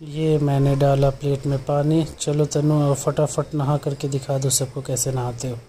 ये मैंने डाला प्लेट में पानी। चलो तनु फटाफट नहा करके दिखा दो सबको कैसे नहाते हो।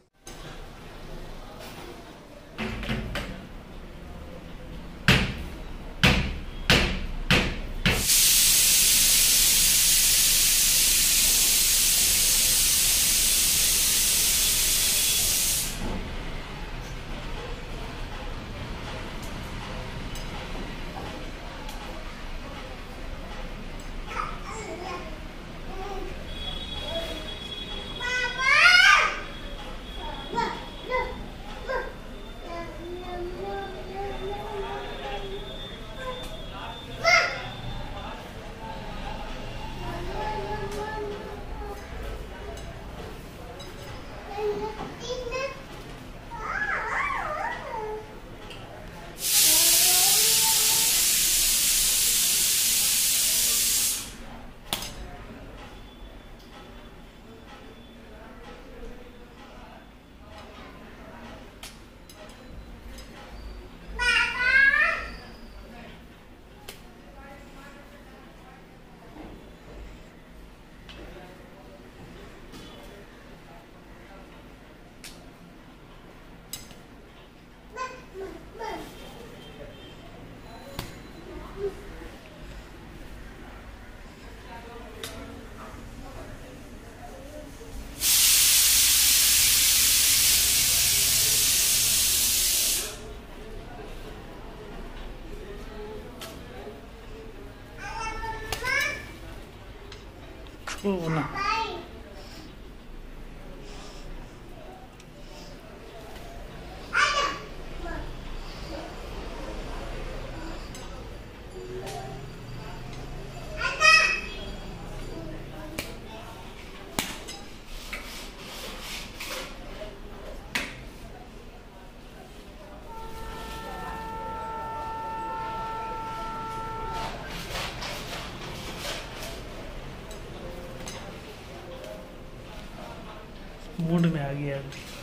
ना मूड में आ गया।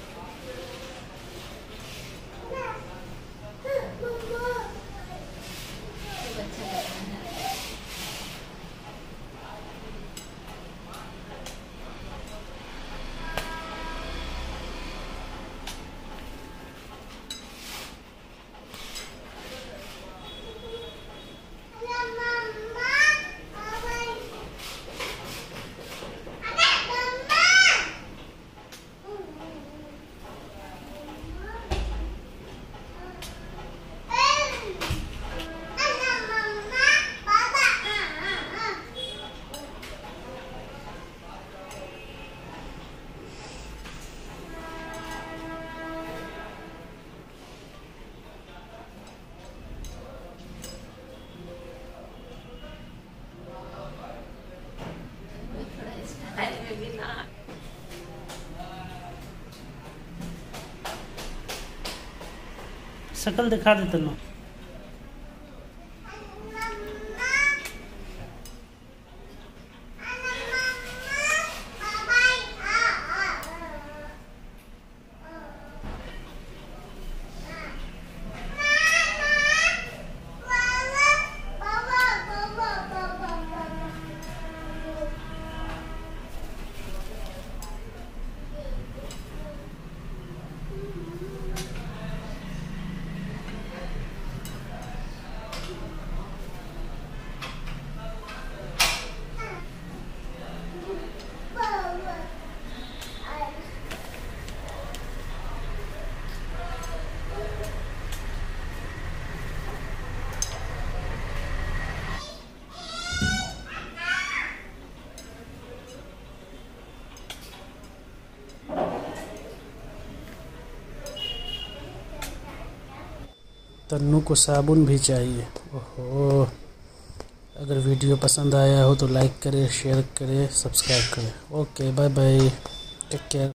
शकल दिखा दे तनु। तन्नू को साबुन भी चाहिए। ओहो, अगर वीडियो पसंद आया हो तो लाइक करें, शेयर करें, सब्सक्राइब करें। Okay, bye bye, take care.